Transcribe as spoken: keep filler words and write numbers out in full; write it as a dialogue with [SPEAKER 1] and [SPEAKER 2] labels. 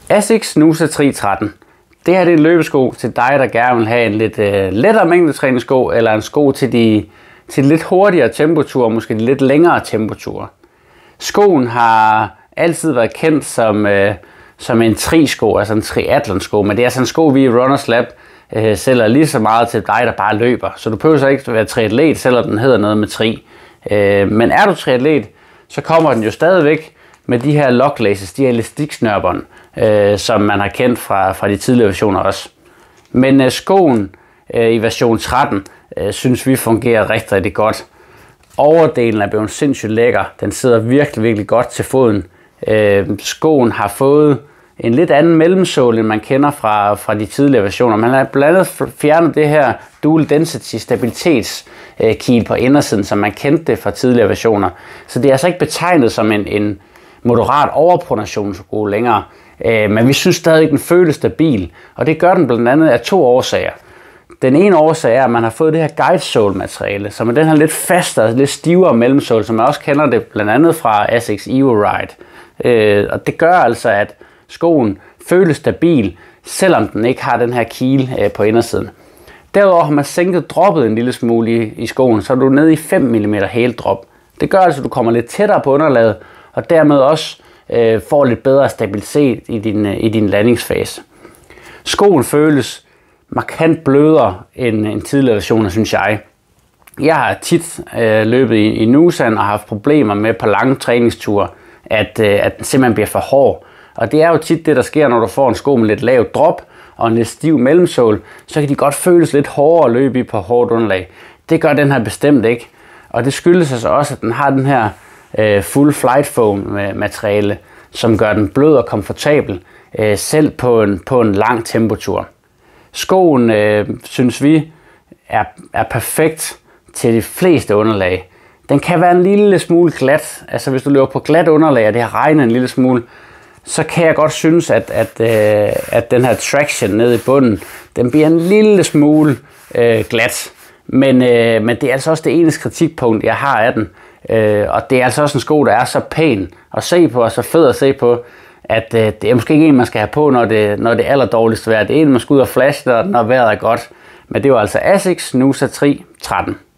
[SPEAKER 1] Asics Nusa Tri tretten. Det her det er en løbesko til dig, der gerne vil have en lidt øh, lettere mængdetræningssko, eller en sko til de, til de lidt hurtigere tempoture, måske de lidt længere tempoture. Skoen har altid været kendt som, øh, som en tri-sko, altså en triathlon-sko, men det er altså en sko, vi i Runners Lab øh, sælger lige så meget til dig, der bare løber. Så du behøver så ikke være triatlet, selvom den hedder noget med tri. Øh, men er du triatlet, så kommer den jo stadigvæk med de her lock laces, de her elastiksnørbånd, øh, som man har kendt fra, fra de tidligere versioner også. Men øh, skoen øh, i version tretten øh, synes vi fungerer rigtig, rigtig godt. Overdelen er blevet sindssygt lækker. Den sidder virkelig, virkelig godt til foden. Øh, skoen har fået en lidt anden mellemsål, end man kender fra, fra de tidligere versioner. Man har blandt andet fjernet det her dual density stabilitetskil på indersiden, som man kendte det fra tidligere versioner. Så det er altså ikke betegnet som en, en moderat overpronationssko længere. Øh, men vi synes stadig, at den føles stabil. Og det gør den blandt andet af to årsager. Den ene årsag er, at man har fået det her guide sole materiale, som er den her lidt fastere, lidt stivere mellemsål, som man også kender det blandt andet fra Asics Evo Ride. Øh, og det gør altså, at skoen føles stabil, selvom den ikke har den her kile øh, på indersiden. Derudover har man sænket droppet en lille smule i, i skoen, så er du nede i fem millimeter hældrop. Det gør altså, at du kommer lidt tættere på underlaget, og dermed også øh, får lidt bedre stabilitet i din, øh, i din landingsfase. Skoen føles markant blødere end en tidligere version, synes jeg. Jeg har tit øh, løbet i, i Nusaen og haft problemer med på lange træningsture, at, øh, at den simpelthen bliver for hård. Og det er jo tit det, der sker, når du får en sko med lidt lavt drop og en lidt stiv mellemsål, så kan de godt føles lidt hårdere at løbe i på hårdt underlag. Det gør den her bestemt ikke. Og det skyldes altså også, at den har den her øh, full flight foam materiale, som gør den blød og komfortabel, øh, selv på en, på en lang tempotur. Skoen, øh, synes vi, er, er perfekt til de fleste underlag. Den kan være en lille smule glat. Altså hvis du løber på glat underlag, og det har regnet en lille smule, så kan jeg godt synes, at, at, øh, at den her traction nede i bunden, den bliver en lille smule øh, glat. Men, øh, men det er altså også det eneste kritikpunkt, jeg har af den. Øh, og det er altså også en sko, der er så pæn at se på, og så fed at se på, at øh, det er måske ikke en, man skal have på, når det, når det er allerdårligst vejr. Det er en, man skal ud og flashe, når, når vejret er godt. Men det var altså Asics Nusa Tri tretten.